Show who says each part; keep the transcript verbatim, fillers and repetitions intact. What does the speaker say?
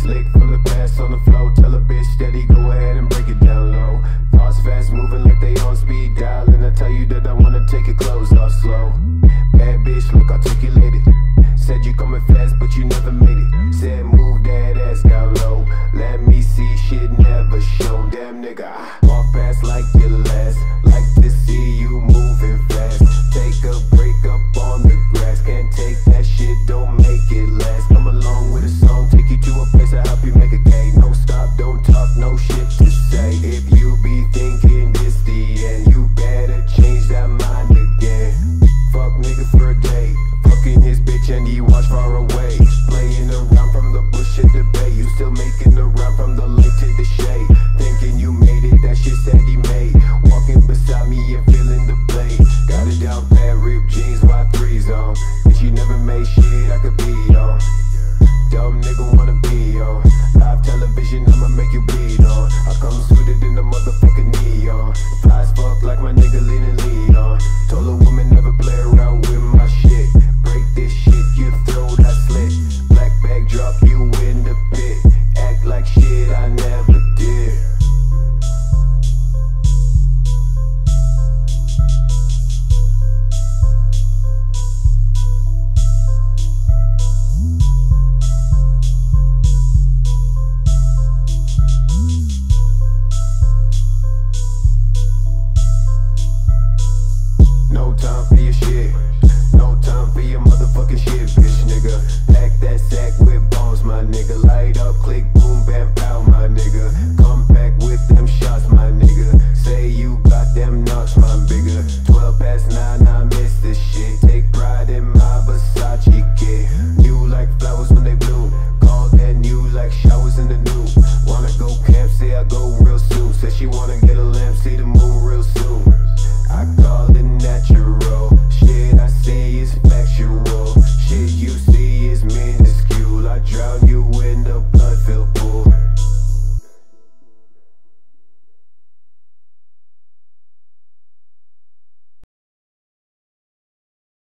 Speaker 1: Slick from the past on the flow. Tell a bitch steady, go ahead and break it down low. Thoughts fast moving like they on speed dial. And I tell you that I wanna take your clothes off slow. Bad bitch, look articulated. Said you coming fast, but you never made it. Said move that ass down low. Let me see shit never shown. Damn nigga, I walk past like your last. Like to see you moving fast. Take a break up on the grass. Can't take that shit, don't make it last. Come along with a song, take you to a place to help you make a K. No stop, don't talk, no shit to say. If you be thinking this the end, you better change that mind again. Fuck nigga for a day, fucking his bitch and he watch far away. Playing around from the bush to the bay. You still making the round from the light to the shade. Thinking you made it, that shit said he made. Walking beside me and feeling the blade. Got it down bad, ripped jeans, Y threes on. Bitch you never made shit I could be on. Dumb nigga wanna be on. Live television, I'ma make you bleed on. I come suited in the motherfucking neon. Fly as fuck like my nigga leaning lead on. Told a woman never play around with my shit. Break this shit, you throw that slit. Black bag drop you in the pit. Act like shit I never did. No time for your shit. No time for your motherfucking shit, bitch nigga. Pack that sack with bombs, my nigga. Light up, click, boom, bam, pow, my nigga. Come back with them shots, my nigga. Say you got them nuts, my bigger. Twelve past nine, I miss this shit. Take pride in my Versace kid. New like flowers when they bloom. Call that new like showers in the new. Wanna go camp, say I go real soon. Said she wanna